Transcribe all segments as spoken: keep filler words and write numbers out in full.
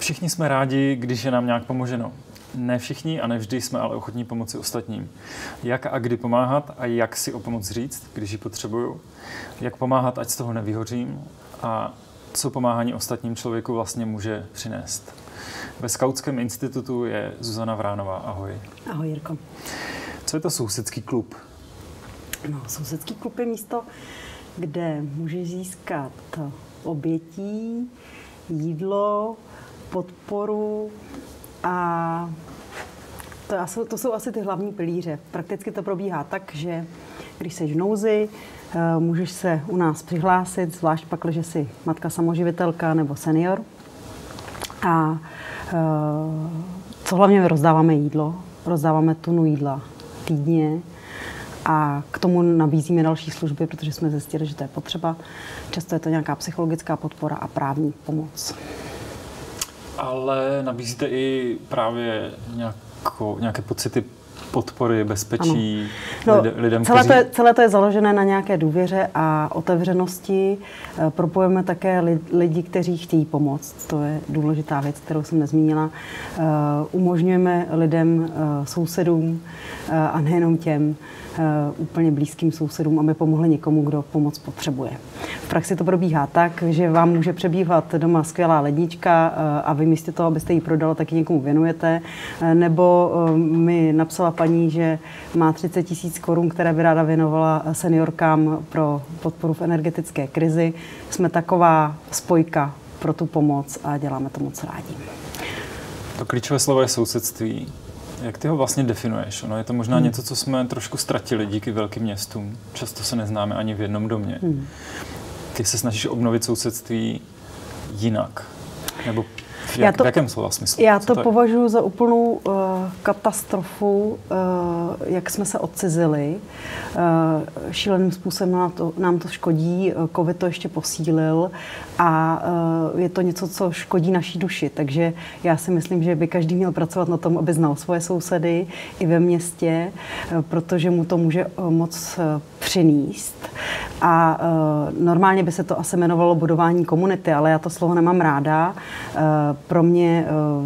Všichni jsme rádi, když je nám nějak pomoženo. Ne všichni a ne vždy jsme ale ochotní pomoci ostatním. Jak a kdy pomáhat a jak si o pomoc říct, když ji potřebuju. Jak pomáhat, ať z toho nevyhořím a co pomáhání ostatním člověku vlastně může přinést. Ve Skautském institutu je Zuzana Vránová. Ahoj. Ahoj, Jirko. Co je to sousedský klub? No, sousedský klub je místo, kde můžeš získat obětí, jídlo, podporu a to, to jsou asi ty hlavní pilíře. Prakticky to probíhá tak, že když jsi v nouzi, můžeš se u nás přihlásit, zvlášť pak, že jsi matka samoživitelka nebo senior. A co hlavně my rozdáváme jídlo, rozdáváme tunu jídla týdně a k tomu nabízíme další služby, protože jsme zjistili, že to je potřeba. Často je to nějaká psychologická podpora a právní pomoc. Ale nabízíte i právě nějakou, nějaké pocity podpory, bezpečí no, lid, lidem, celé, kteří... to je, celé to je založené na nějaké důvěře a otevřenosti. Propojujeme také lidi, kteří chtějí pomoct. To je důležitá věc, kterou jsem nezmínila. Umožňujeme lidem, sousedům a nejenom těm úplně blízkým sousedům, aby pomohli někomu, kdo pomoc potřebuje. V praxi to probíhá tak, že vám může přebývat doma skvělá lednička a vy místo toho, abyste ji prodala, tak ji někomu věnujete. Nebo mi napsala paní, že má třicet tisíc korun, které by ráda věnovala seniorkám pro podporu v energetické krizi. Jsme taková spojka pro tu pomoc a děláme to moc rádi. To klíčové slovo je sousedství. Jak ty ho vlastně definuješ? Ono je to možná hmm. něco, co jsme trošku ztratili díky velkým městům. Často se neznáme ani v jednom domě. Hmm. Ty se snažíš obnovit sousedství jinak? Nebo v, jak, to, v jakém slova smyslu? Já to, to považuji za úplnou uh, katastrofu, uh, jak jsme se odcizili. Uh, šíleným způsobem nám to, nám to škodí, covid to ještě posílil a uh, je to něco, co škodí naší duši. Takže já si myslím, že by každý měl pracovat na tom, aby znal svoje sousedy i ve městě, uh, protože mu to může uh, moc uh, přinést. A uh, normálně by se to asi jmenovalo budování komunity, ale já to slovo nemám ráda. Uh, pro mě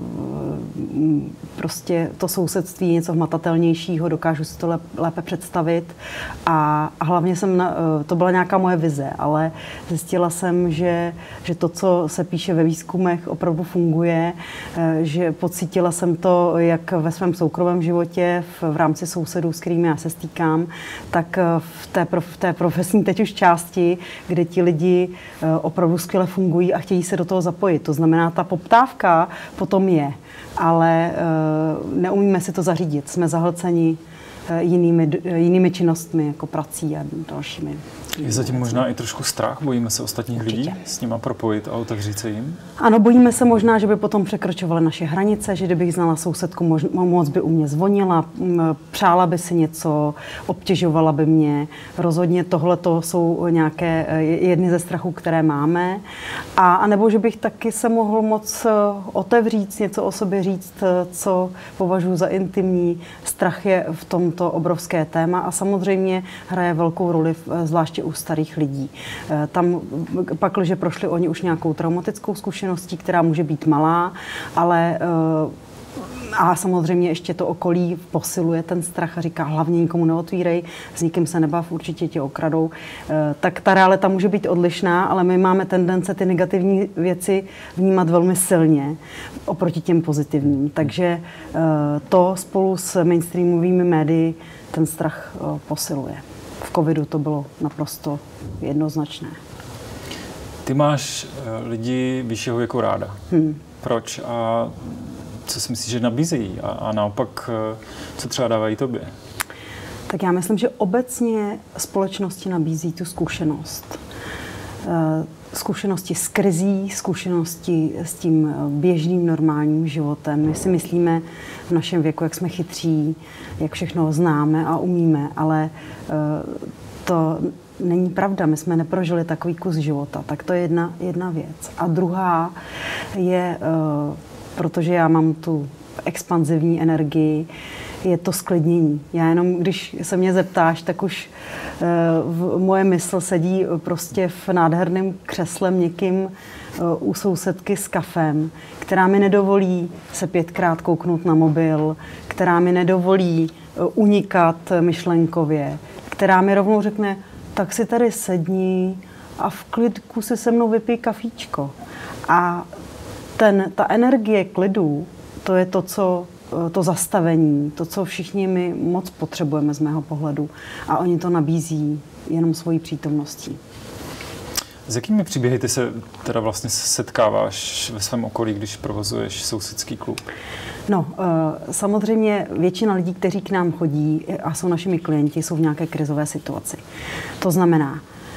uh, prostě to sousedství je něco hmatatelnějšího, dokážu si to lep, lépe představit a, a hlavně jsem, na, uh, to byla nějaká moje vize, ale zjistila jsem, že, že to, co se píše ve výzkumech, opravdu funguje, uh, že pocítila jsem to jak ve svém soukromém životě, v, v rámci sousedů, s kterými já se stýkám, tak uh, v té, v té profesní teď už části, kde ti lidi uh, opravdu skvěle fungují a chtějí se do toho zapojit. To znamená, ta poptávka potom je, ale uh, neumíme si to zařídit. Jsme zahlceni uh, jinými, jinými činnostmi, jako prací a dalšími. Je zatím možná i trošku strach? Bojíme se ostatních Určitě. lidí s nima propojit a otevřít se jim? Ano, bojíme se možná, že by potom překračovaly naše hranice, že kdybych znala sousedku, mož, moc by u mě zvonila, přála by si něco, obtěžovala by mě. Rozhodně tohle to jsou nějaké jedny ze strachů, které máme. A, a nebo že bych taky se mohl moc otevřít, něco o sobě říct, co považuji za intimní. Strach je v tomto obrovské téma a samozřejmě hraje velkou roli, zvláště u starých lidí. Tam pak, že prošli oni už nějakou traumatickou zkušeností, která může být malá, ale a samozřejmě ještě to okolí posiluje ten strach a říká hlavně nikomu neotvírej, s nikým se nebav, určitě tě okradou. Tak ta realita může být odlišná, ale my máme tendence ty negativní věci vnímat velmi silně oproti těm pozitivním. Takže to spolu s mainstreamovými médii ten strach posiluje. V covidu to bylo naprosto jednoznačné. Ty máš lidi vyššího věku ráda. Hmm. Proč a co si myslíš, že nabízejí? A, a naopak, co třeba dávají tobě? Tak já myslím, že obecně společnosti nabízí tu zkušenost. Zkušenosti s krizí, zkušenosti s tím běžným normálním životem. My si myslíme v našem věku, jak jsme chytří, jak všechno známe a umíme, ale to není pravda. My jsme neprožili takový kus života. Tak to je jedna, jedna věc. A druhá je, protože já mám tu expanzivní energii, je to sklidnění. Já jenom, když se mě zeptáš, tak už v moje mysl sedí prostě v nádherném křesle měkkým u sousedky s kafem, která mi nedovolí se pětkrát kouknout na mobil, která mi nedovolí unikat myšlenkově, která mi rovnou řekne, tak si tady sedni a v klidku si se mnou vypij kafíčko. A ten, ta energie klidu, to je to, co, to zastavení, to, co všichni my moc potřebujeme z mého pohledu. A oni to nabízí jenom svojí přítomností. S jakými příběhy ty se teda vlastně setkáváš ve svém okolí, když provozuješ sousedský klub? No, samozřejmě většina lidí, kteří k nám chodí a jsou našimi klienti, jsou v nějaké krizové situaci. To znamená,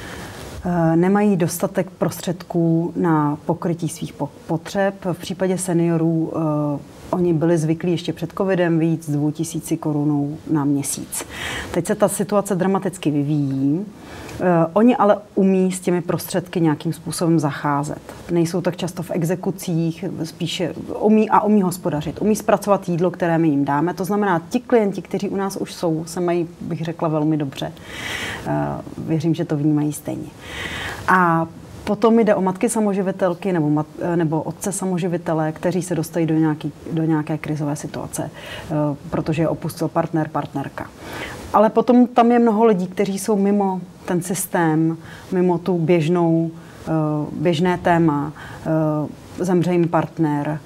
nemají dostatek prostředků na pokrytí svých potřeb. V případě seniorů oni byli zvyklí ještě před covidem vyjít s dvou tisíci korunou na měsíc. Teď se ta situace dramaticky vyvíjí. Oni ale umí s těmi prostředky nějakým způsobem zacházet. Nejsou tak často v exekucích, spíše umí a umí hospodařit. Umí zpracovat jídlo, které my jim dáme. To znamená, ti klienti, kteří u nás už jsou, se mají, bych řekla, velmi dobře. Věřím, že to vnímají stejně. A potom jde o matky samoživitelky nebo, mat, nebo otce samoživitele, kteří se dostají do, nějaký, do nějaké krizové situace, protože je opustil partner, partnerka. Ale potom tam je mnoho lidí, kteří jsou mimo ten systém, mimo tu běžnou, běžné téma. Zemře jim partner,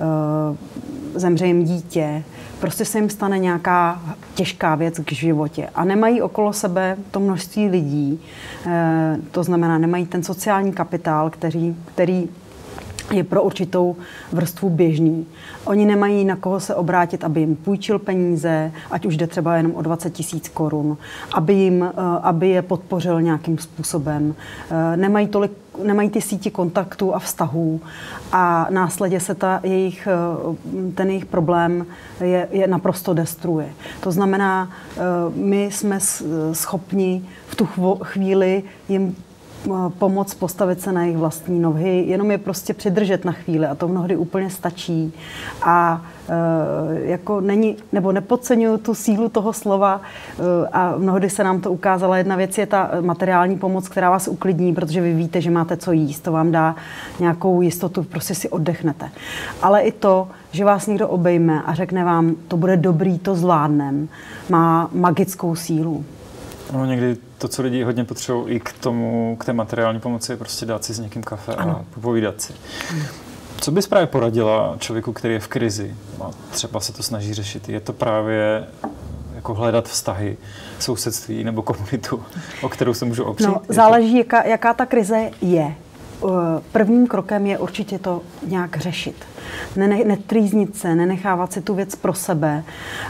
zemře jim dítě, prostě se jim stane nějaká těžká věc k životě a nemají okolo sebe to množství lidí, to znamená, nemají ten sociální kapitál, který, který je pro určitou vrstvu běžný. Oni nemají na koho se obrátit, aby jim půjčil peníze, ať už jde třeba jenom o dvacet tisíc korun, aby, jim, aby je podpořil nějakým způsobem. Nemají, tolik, nemají ty síti kontaktů a vztahů a následně se ta jejich, ten jejich problém je, je naprosto destruuje. To znamená, my jsme schopni v tu chvíli jim pomoct postavit se na jejich vlastní nohy, jenom je prostě přidržet na chvíli a to mnohdy úplně stačí. A e, jako není, nebo nepodceňuju tu sílu toho slova e, a mnohdy se nám to ukázala. Jedna věc je ta materiální pomoc, která vás uklidní, protože vy víte, že máte co jíst, to vám dá nějakou jistotu, prostě si oddechnete. Ale i to, že vás někdo obejme a řekne vám, to bude dobrý, to zvládnem, má magickou sílu. No, někdy to, co lidi hodně potřebují i k tomu, k té materiální pomoci, je prostě dát si s někým kafe ano. a popovídat si. Ano. Co bys právě poradila člověku, který je v krizi a třeba se to snaží řešit? Je to právě jako hledat vztahy, sousedství nebo komunitu, o kterou se můžu opřít? No, záleží, to... jaká, jaká ta krize je. Prvním krokem je určitě to nějak řešit. Netrýznit se, nenechávat si tu věc pro sebe.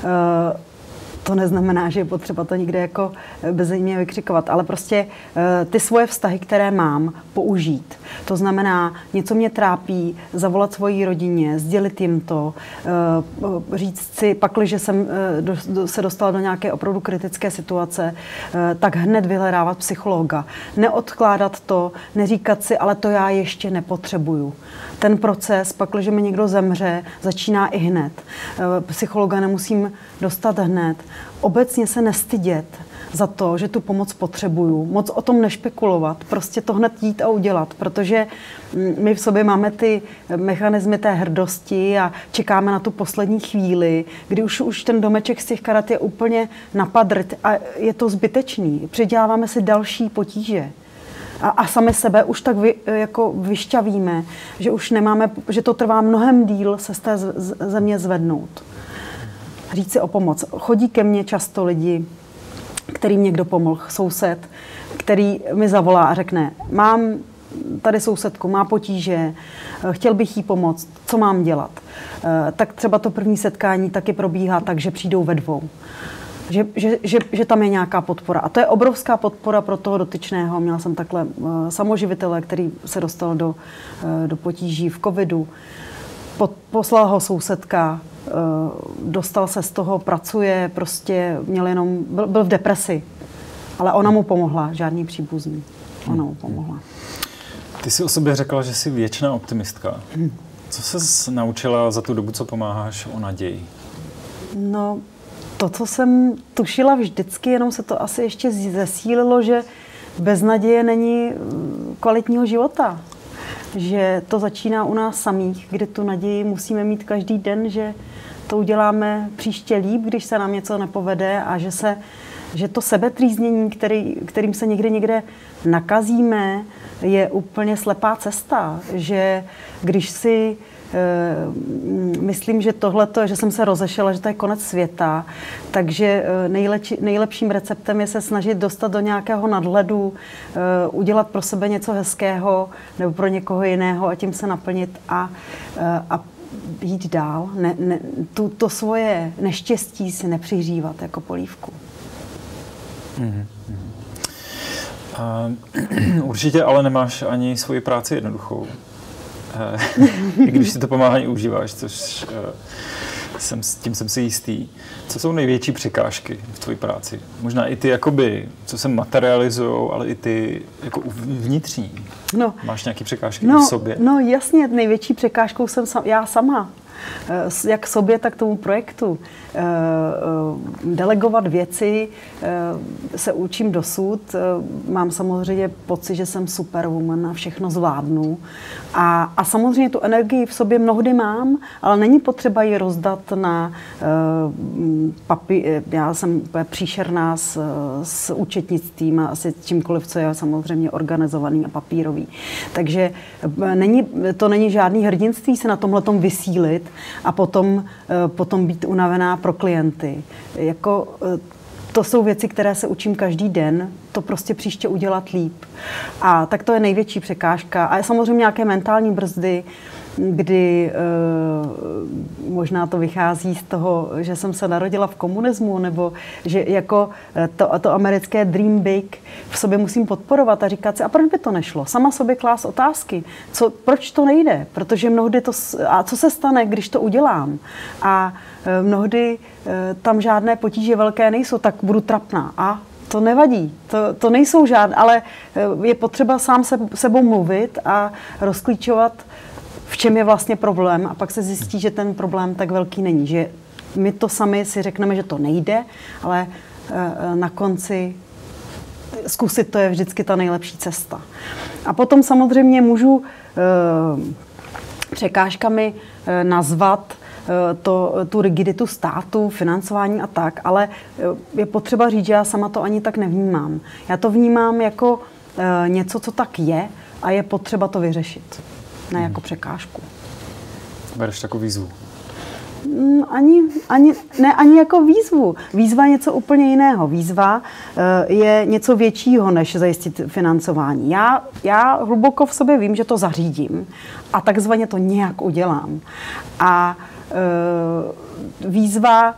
To neznamená, že je potřeba to někde jako bezejmě vykřikovat, ale prostě ty svoje vztahy, které mám, použít. To znamená, něco mě trápí, zavolat svojí rodině, sdělit jim to, říct si, pakliže jsem se dostala do nějaké opravdu kritické situace, tak hned vyhledávat psychologa. Neodkládat to, neříkat si, ale to já ještě nepotřebuju. Ten proces, pakliže mi někdo zemře, začíná i hned. Psychologa nemusím dostat hned. Obecně se nestydět za to, že tu pomoc potřebuju. Moc o tom nešpekulovat, prostě to hned jít a udělat, protože my v sobě máme ty mechanismy té hrdosti a čekáme na tu poslední chvíli, kdy už, už ten domeček z těch karat je úplně napadrt a je to zbytečný. Přiděláváme si další potíže. A, a sami sebe už tak vy, jako vyšťavíme, že už nemáme, že to trvá mnohem díl se z té země zvednout. Říct si o pomoc. Chodí ke mně často lidi, kterým někdo pomohl, soused, který mi zavolá a řekne, mám tady sousedku, má potíže, chtěl bych jí pomoct, co mám dělat. Tak třeba to první setkání taky probíhá tak, že přijdou ve dvou. Že, že, že, že tam je nějaká podpora. A to je obrovská podpora pro toho dotyčného. Měla jsem takhle uh, samoživitele, který se dostal do, uh, do potíží v covidu. Pod, poslala ho sousedka, uh, dostal se z toho, pracuje, prostě měl jenom, byl, byl v depresi. Ale ona mu pomohla, žádný příbuzný. Ona mu pomohla. Ty jsi o sobě řekla, že jsi věčná optimistka. Hmm. Co ses naučila za tu dobu, co pomáháš, o naději? No, to, co jsem tušila vždycky, jenom se to asi ještě zesílilo, že bez naděje není kvalitního života. že to začíná u nás samých, kde tu naději musíme mít každý den, že to uděláme příště líp, když se nám něco nepovede a že, se, že to sebetrýznění, který, kterým se někde někde nakazíme, je úplně slepá cesta. Že když si myslím, že tohleto, že jsem se rozešla, že to je konec světa, takže nejlepší, nejlepším receptem je se snažit dostat do nějakého nadhledu, udělat pro sebe něco hezkého nebo pro někoho jiného a tím se naplnit a, a jít dál. Ne, ne, tu, to svoje neštěstí si nepřihřívat jako polívku. Mm-hmm. Uh, určitě ale nemáš ani svoji práci jednoduchou. I když si to pomáhání užíváš, což uh, jsem, tím jsem si jistý. Co jsou největší překážky v tvojí práci? Možná i ty, jakoby, co se materializujou, ale i ty jako vnitřní. No, máš nějaké překážky no, v sobě? No jasně, největší překážkou jsem sam, já sama. Jak sobě, tak tomu projektu. Delegovat věci se učím dosud. Mám samozřejmě pocit, že jsem superwoman a všechno zvládnu. A, a samozřejmě tu energii v sobě mnohdy mám, ale není potřeba ji rozdat na papír. Já jsem příšerná s, s účetnictvím a asi čímkoliv, co je samozřejmě organizovaný a papírový. Takže není, to není žádný hrdinství se na tomhletom vysílit a potom, potom být unavená pro klienty. Jako, to jsou věci, které se učím každý den, to prostě příště udělat líp. A tak to je největší překážka. A samozřejmě nějaké mentální brzdy, kdy e, možná to vychází z toho, že jsem se narodila v komunismu, nebo že jako to, to americké dream big v sobě musím podporovat a říkat si, a proč by to nešlo? Sama sobě klást otázky. Co, proč to nejde? Protože mnohdy to, a co se stane, když to udělám? A e, mnohdy e, tam žádné potíže velké nejsou, tak budu trapná. A to nevadí, to, to nejsou žádné, ale je potřeba sám se, sebou mluvit a rozklíčovat, v čem je vlastně problém a pak se zjistí, že ten problém tak velký není. Že my to sami si řekneme, že to nejde, ale na konci zkusit to je vždycky ta nejlepší cesta. A potom samozřejmě můžu překážkami nazvat To, tu rigiditu státu, financování a tak, ale je potřeba říct, že já sama to ani tak nevnímám. Já to vnímám jako e, něco, co tak je a je potřeba to vyřešit, ne jako překážku. Bereš takovou výzvu? Ani, ani, ne, ani jako výzvu. Výzva je něco úplně jiného. Výzva e, je něco většího, než zajistit financování. Já, já hluboko v sobě vím, že to zařídím a takzvaně to nějak udělám. A Výzva,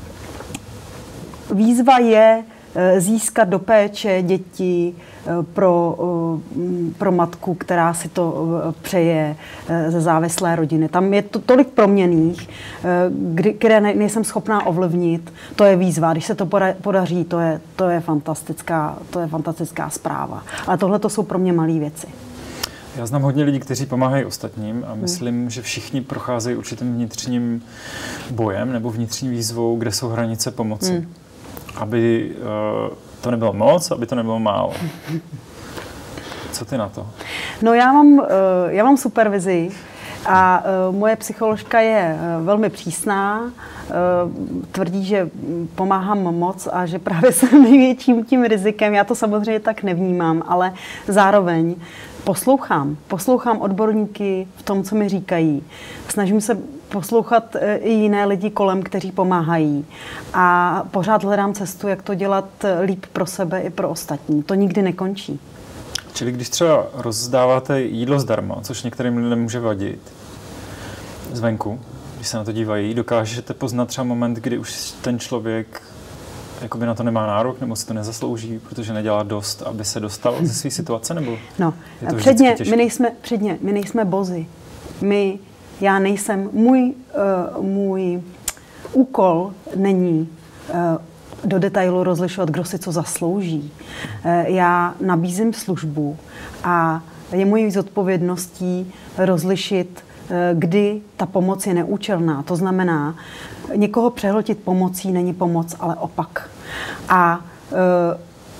výzva je získat do péče děti pro, pro matku, která si to přeje ze závislé rodiny. Tam je to tolik proměnných, které nejsem schopná ovlivnit. To je výzva. Když se to podaří, to je, to je fantastická, to je fantastická zpráva. Ale tohle to jsou pro mě malé věci. Já znám hodně lidí, kteří pomáhají ostatním a myslím, hmm. že všichni procházejí určitým vnitřním bojem nebo vnitřní výzvou, kde jsou hranice pomoci. Hmm. Aby uh, to nebylo moc, aby to nebylo málo. Co ty na to? No já mám, uh, já mám supervizi a uh, moje psycholožka je uh, velmi přísná. Uh, tvrdí, že pomáhám moc a že právě jsem největším tím rizikem. Já to samozřejmě tak nevnímám, ale zároveň Poslouchám. Poslouchám odborníky v tom, co mi říkají. Snažím se poslouchat i jiné lidi kolem, kteří pomáhají. A pořád hledám cestu, jak to dělat líp pro sebe i pro ostatní. To nikdy nekončí. Čili když třeba rozdáváte jídlo zdarma, což některým lidem může vadit zvenku, když se na to dívají, dokážete poznat třeba moment, kdy už ten člověk jakoby na to nemá nárok, nebo si to nezaslouží, protože nedělá dost, aby se dostal ze své situace, nebo no, předně my, nejsme, předně, my nejsme bozy. My, já nejsem, můj, uh, můj úkol není uh, do detailu rozlišovat, kdo si co zaslouží. Uh, já nabízím službu a je mojí zodpovědností rozlišit, uh, kdy ta pomoc je neúčelná. To znamená, někoho přehltit pomocí není pomoc, ale opak. A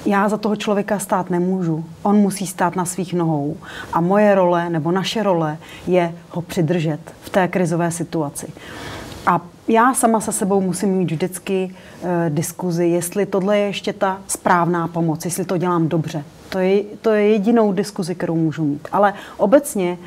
já za toho člověka stát nemůžu. On musí stát na svých nohou. A moje role, nebo naše role, je ho přidržet v té krizové situaci. A já sama se sebou musím mít vždycky e, diskuzi, jestli tohle je ještě ta správná pomoc, jestli to dělám dobře. To je, to je jedinou diskuzi, kterou můžu mít. Ale obecně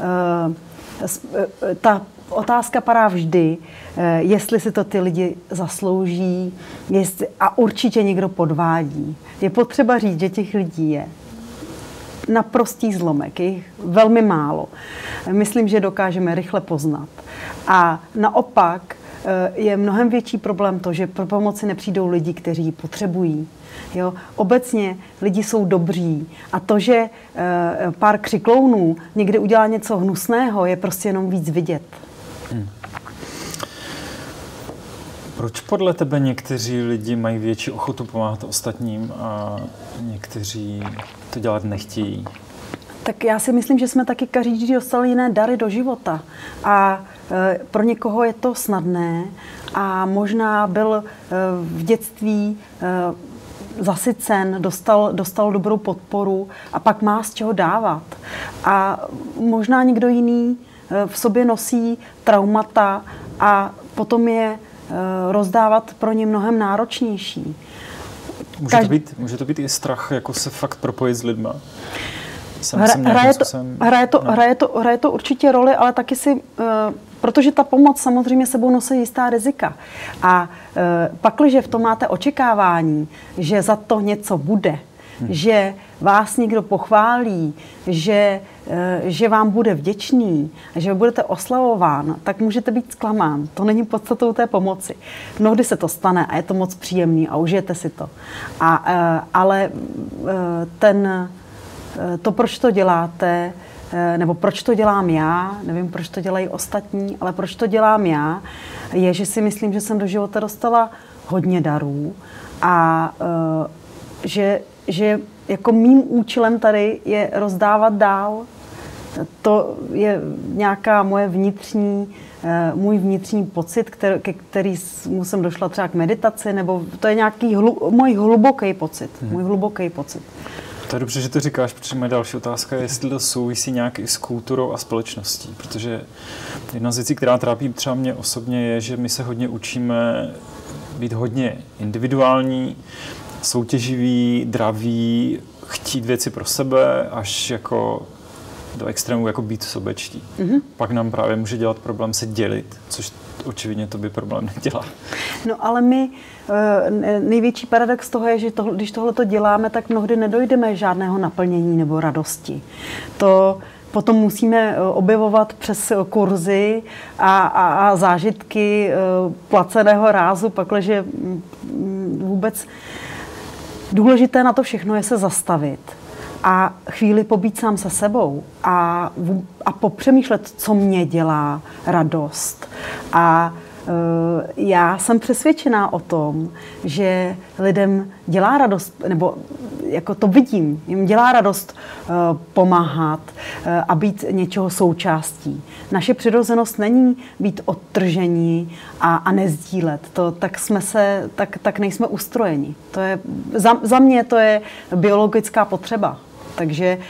e, ta otázka padá vždy, e, jestli si to ty lidi zaslouží, jestli, a určitě někdo podvádí. Je potřeba říct, že těch lidí je naprostý zlomek, je jich velmi málo. Myslím, že dokážeme rychle poznat. A naopak je mnohem větší problém to, že pro pomoci nepřijdou lidi, kteří ji potřebují. Jo? Obecně lidi jsou dobří a to, že e, pár křiklounů někdy udělá něco hnusného, je prostě jenom víc vidět. Hmm. Proč podle tebe někteří lidi mají větší ochotu pomáhat ostatním a někteří to dělat nechtějí? Tak já si myslím, že jsme taky každý dostali jiné dary do života. A e, pro někoho je to snadné a možná byl e, v dětství e, zasycen, dostal, dostal dobrou podporu a pak má z čeho dávat. A možná někdo jiný e, v sobě nosí traumata a potom je e, rozdávat pro ně mnohem náročnější. Může, Každ... to být, může to být i strach, jako se fakt propojit s lidma? Jsem, Hra, jsem hraje, to, jsem, hraje, to, no. hraje, to, hraje to určitě roli, ale taky si, uh, protože ta pomoc samozřejmě sebou nosí jistá rizika. A uh, pakliže v tom máte očekávání, že za to něco bude, hmm. že vás někdo pochválí, že, uh, že vám bude vděčný, že budete oslavován, tak můžete být zklamán. To není podstatou té pomoci. Mnohdy se to stane a je to moc příjemný a užijete si to. A, uh, ale uh, ten... To, proč to děláte, nebo proč to dělám já, nevím, proč to dělají ostatní, ale proč to dělám já, je, že si myslím, že jsem do života dostala hodně darů a že, že jako mým účelem tady je rozdávat dál. To je nějaká moje vnitřní, můj vnitřní pocit, který, ke kterému jsem došla třeba k meditaci, nebo to je nějaký hlu, můj hluboký pocit, hmm. můj hluboký pocit. To je dobře, že to říkáš, protože moje další otázka je, jestli to souvisí nějak i s kulturou a společností, protože jedna z věcí, která trápí třeba mě osobně, je, že my se hodně učíme být hodně individuální, soutěživý, draví, chtít věci pro sebe, až jako do extrému jako být sobečtí. Mm-hmm. Pak nám právě může dělat problém se dělit, což očividně to by problém nedělá. No ale my, největší paradox toho je, že to, když tohleto děláme, tak mnohdy nedojdeme žádného naplnění nebo radosti. To potom musíme objevovat přes kurzy a, a, a zážitky placeného rázu, pakliže vůbec důležité na to všechno je se zastavit a chvíli pobít sám se sebou a, a popřemýšlet, co mě dělá radost. A e, já jsem přesvědčená o tom, že lidem dělá radost, nebo jako to vidím, jim dělá radost e, pomáhat e, a být něčeho součástí. Naše přirozenost není být odtržení a, a nezdílet. To, tak, jsme se, tak, tak nejsme ustrojeni. To je, za, za mě to je biologická potřeba. Takže e,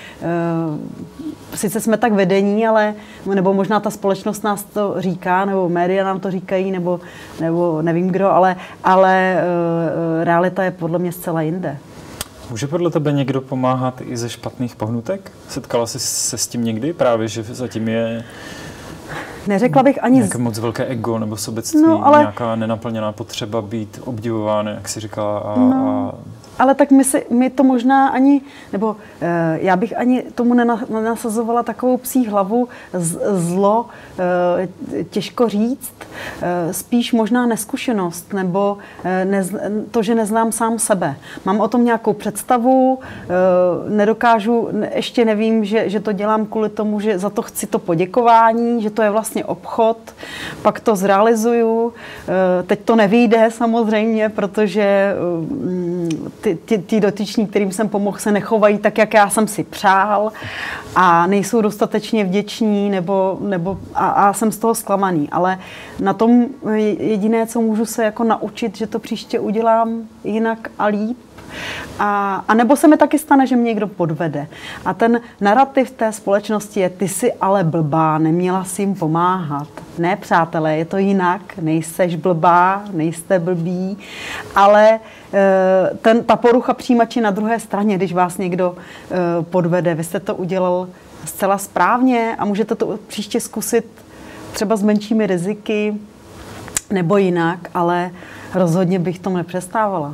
sice jsme tak vedení, ale nebo možná ta společnost nás to říká, nebo média nám to říkají, nebo, nebo nevím kdo, ale, ale e, realita je podle mě zcela jinde. Může podle tebe někdo pomáhat i ze špatných pohnutek? Setkala jsi se s tím někdy? Právě, že zatím je Neřekla bych ani... nějaké moc velké ego nebo sobectví, no, ale... nějaká nenaplněná potřeba být obdivován, jak jsi říkala. A, no, a... Ale tak my, si, my to možná ani, nebo e, já bych ani tomu nenasazovala takovou psí hlavu, z, zlo, e, těžko říct, e, spíš možná neskušenost, nebo e, nez, to, že neznám sám sebe. Mám o tom nějakou představu, e, nedokážu, ještě nevím, že, že to dělám kvůli tomu, že za to chci to poděkování, že to je vlastně obchod, pak to zrealizuju, e, teď to nevyjde samozřejmě, protože e, ty Ty, ty dotyční, kterým jsem pomohl, se nechovají tak, jak já jsem si přál a nejsou dostatečně vděční nebo, nebo a, a jsem z toho zklamaný. Ale na tom jediné, co můžu se jako naučit, že to příště udělám jinak a líp. A, a nebo se mi taky stane, že mě někdo podvede. A ten narrativ té společnosti je, ty jsi ale blbá, neměla si jim pomáhat. Ne, přátelé, je to jinak, nejseš blbá, nejste blbí, ale ten, ta porucha přijímači na druhé straně, když vás někdo podvede, vy jste to udělal zcela správně a můžete to příště zkusit třeba s menšími riziky nebo jinak, ale rozhodně bych tomu nepřestávala.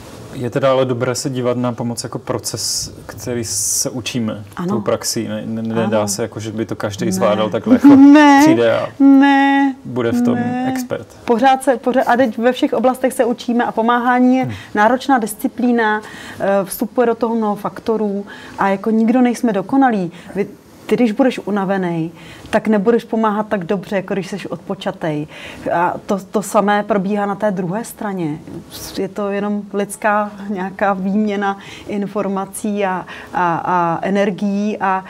Je teda ale dobré se dívat na pomoc jako proces, který se učíme tou praxí. Ne, ne, nedá se, jako, že by to každý ne. zvládal takhle, jako ne. přijde a ne. bude v tom ne. expert. Pořád se, pořád, a teď ve všech oblastech se učíme a pomáhání je hmm. náročná disciplína, vstupuje do toho mnoho faktorů a jako nikdo nejsme dokonalí. Vy, Ty, když budeš unavený, tak nebudeš pomáhat tak dobře, jako když jsi odpočatej. A to, to samé probíhá na té druhé straně. Je to jenom lidská nějaká výměna informací a, a, a energií a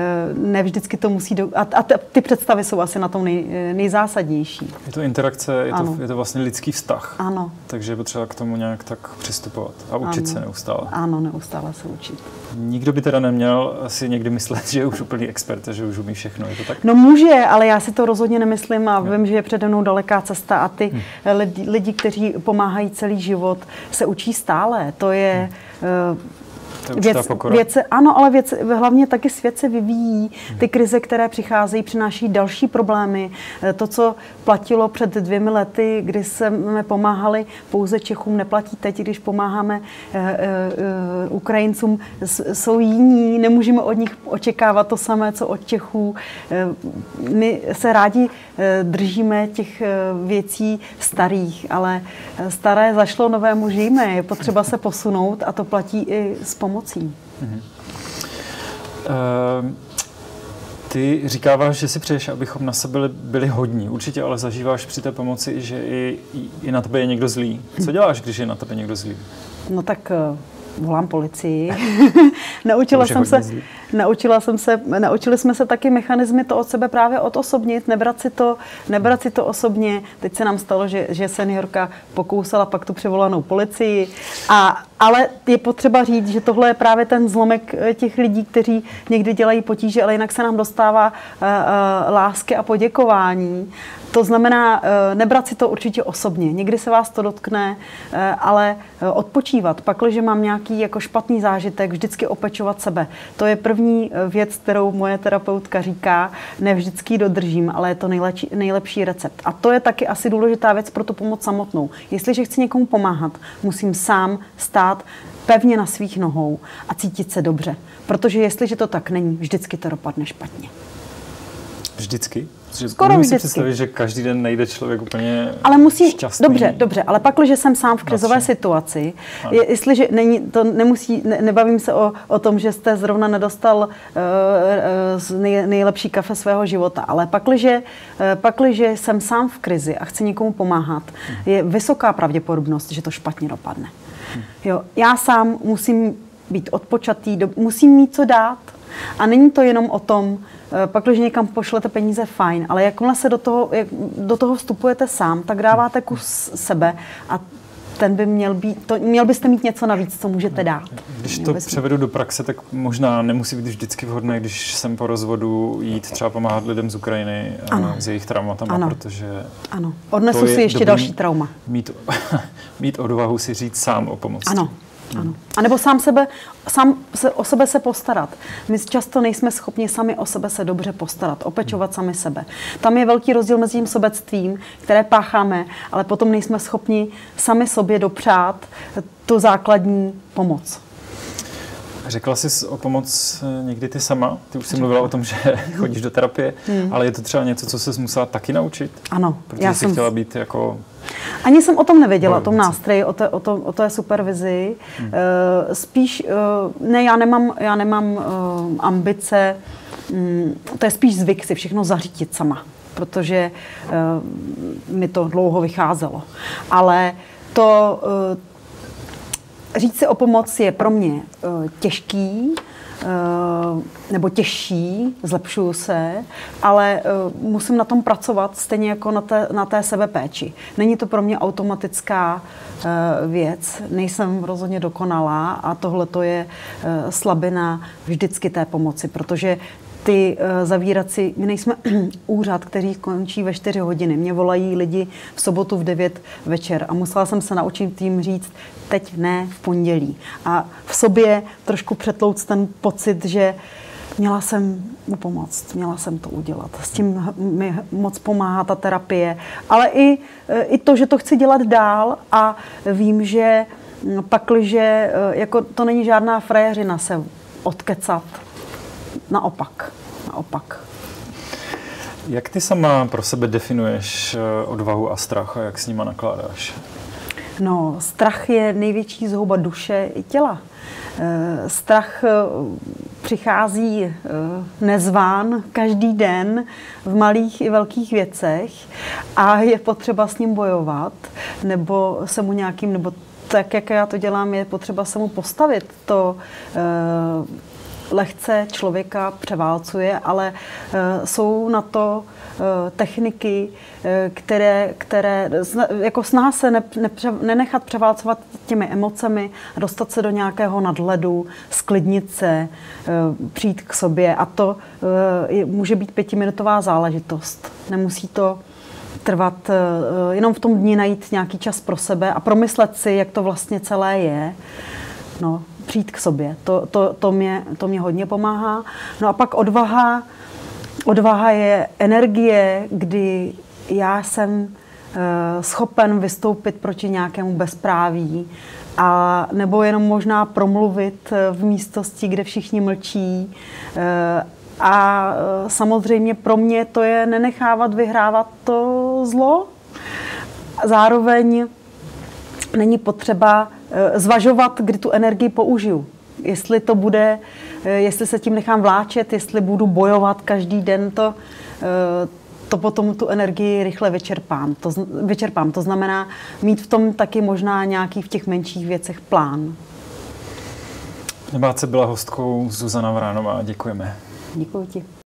ne vždycky to musí... Do, a, a ty představy jsou asi na tom nej, nejzásadnější. Je to interakce, je to, je to vlastně lidský vztah. Ano. Takže je potřeba k tomu nějak tak přistupovat a učit ano. se neustále. Ano, neustále se učit. Nikdo by teda neměl asi někdy myslet, že je už úplný expert, že už umí všechno, je to tak? No může, ale já si to rozhodně nemyslím a vím, že je přede mnou daleká cesta a ty hmm. lidi, lidi, kteří pomáhají celý život, se učí stále. To je... Hmm. Uh, Věc, věce, ano, ale věc, hlavně taky svět se vyvíjí. Ty krize, které přicházejí, přináší další problémy. To, co platilo před dvěmi lety, kdy jsme pomáhali pouze Čechům, neplatí teď, když pomáháme uh, uh, Ukrajincům, jsou jiní, nemůžeme od nich očekávat to samé, co od Čechů. Uh, my se rádi uh, držíme těch uh, věcí starých, ale staré zašlo, novému žijme. Je potřeba se posunout a to platí i s pomocí. Mm-hmm. Uh, ty říkáváš, že si přeješ, abychom na sebe byli hodní. Určitě ale zažíváš při té pomoci, že i, i na tebe je někdo zlý. Co děláš, když je na tebe někdo zlý? No tak uh, volám policii. naučila jsem se, naučila jsem se, naučili jsme se taky mechanismy to od sebe právě odosobnit, nebrat si to, nebrat si to osobně. Teď se nám stalo, že, že seniorka pokousala pak tu převolanou policii. A, ale je potřeba říct, že tohle je právě ten zlomek těch lidí, kteří někdy dělají potíže, ale jinak se nám dostává uh, uh, lásky a poděkování. To znamená, nebrat si to určitě osobně. Někdy se vás to dotkne, ale odpočívat. Pakliže mám nějaký jako špatný zážitek, vždycky opečovat sebe. To je první věc, kterou moje terapeutka říká. Ne vždycky ji dodržím, ale je to nejlepší, nejlepší recept. A to je taky asi důležitá věc pro tu pomoc samotnou. Jestliže chci někomu pomáhat, musím sám stát pevně na svých nohou a cítit se dobře. Protože jestliže to tak není, vždycky to dopadne špatně. Vždycky? Skoro vždycky. Si představit, že každý den nejde člověk úplně ale musí, šťastný. Dobře, dobře, ale pak, když jsem sám v krizové Natře. situaci, je, jestliže není, to nemusí, ne, nebavím se o, o tom, že jste zrovna nedostal uh, uh, nej, nejlepší kafe svého života, ale pak, když uh, jsem sám v krizi a chci někomu pomáhat, hmm. je vysoká pravděpodobnost, že to špatně dopadne. Hmm. Jo, já sám musím být odpočatý, do, musím mít co dát. A není to jenom o tom, pak, když někam pošlete peníze, fajn, ale jakmile se do toho, jak, do toho vstupujete sám, tak dáváte kus sebe a ten by měl být, to, měl byste mít něco navíc, co můžete dát. Když to převedu do praxe, tak možná nemusí být vždycky vhodné, když jsem po rozvodu jít třeba pomáhat lidem z Ukrajiny ano. s jejich traumatama, ano. protože... Ano, odnesu si ještě další trauma. Mít, mít odvahu si říct sám o pomoci. Ano. Ano. A nebo sám sebe, sám se, o sebe se postarat. My často nejsme schopni sami o sebe se dobře postarat, opečovat sami sebe. Tam je velký rozdíl mezi tím sobectvím, které pácháme, ale potom nejsme schopni sami sobě dopřát tu základní pomoc. Řekla jsi o pomoc někdy ty sama? Ty už jsi mluvila o tom, že chodíš do terapie, hmm. ale je to třeba něco, co jsi musela taky naučit? Ano. Protože já jsi jsem... chtěla být jako... Ani jsem o tom nevěděla, o tom nástroji, o té, o to, o té supervizi. Hmm. Spíš, ne, já nemám, já nemám ambice, to je spíš zvyk si všechno zařídit sama, protože mi to dlouho vycházelo. Ale to... Říct si o pomoc je pro mě těžký, nebo těžší, zlepšuju se, ale musím na tom pracovat stejně jako na té, na té sebepéči. Není to pro mě automatická věc, nejsem rozhodně dokonalá a tohle to je slabina vždycky té pomoci, protože ty zavírací, my nejsme úřad, který končí ve čtyři hodiny. Mě volají lidi v sobotu v devět večer a musela jsem se naučit jim říct, teď ne, v pondělí. A v sobě trošku přetlouct ten pocit, že měla jsem mu pomoct, měla jsem to udělat. S tím mi moc pomáhá ta terapie, ale i, i to, že to chci dělat dál a vím, že pakliže jako to není žádná frajeřina se odkecat. Naopak, naopak. Jak ty sama pro sebe definuješ odvahu a strach a jak s nima nakládáš? No, strach je největší zhouba duše i těla. Strach přichází nezván každý den v malých i velkých věcech a je potřeba s ním bojovat, nebo se mu nějakým, nebo tak, jak já to dělám, je potřeba se mu postavit. To lehce člověka převálcuje, ale uh, jsou na to uh, techniky, uh, které, které jako snaha se ne, nepře, nenechat převálcovat těmi emocemi, dostat se do nějakého nadhledu, sklidnit se, uh, přijít k sobě a to uh, je, může být pětiminutová záležitost. Nemusí to trvat, uh, jenom v tom dni najít nějaký čas pro sebe a promyslet si, jak to vlastně celé je. No, přijít k sobě. To, to, to, mě, to mě hodně pomáhá. No a pak odvaha. Odvaha je energie, kdy já jsem uh, schopen vystoupit proti nějakému bezpráví a nebo jenom možná promluvit v místnosti, kde všichni mlčí. Uh, a uh, samozřejmě pro mě to je nenechávat vyhrávat to zlo. Zároveň není potřeba zvažovat, kdy tu energii použiju. Jestli to bude, jestli se tím nechám vláčet, jestli budu bojovat každý den, to, to potom tu energii rychle vyčerpám. To, vyčerpám. To znamená mít v tom taky možná nějaký v těch menších věcech plán. V Nebáce byla hostkou Zuzana Vránová. Děkujeme. Děkuji ti.